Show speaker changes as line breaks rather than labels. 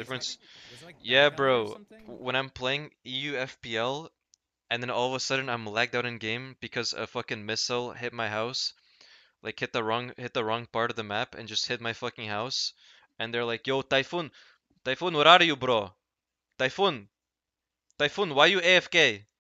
difference.
Was it like
Yeah,
Bad Valley or
bro.
something?
When I'm playing EU FPL and then all of a sudden I'm lagged out in game because a fucking missile hit my house, like hit the wrong part of the map and just hit my fucking house. And they're like, "Yo, Typhoon, Typhoon, where are you, bro? Typhoon, Typhoon, why you AFK?"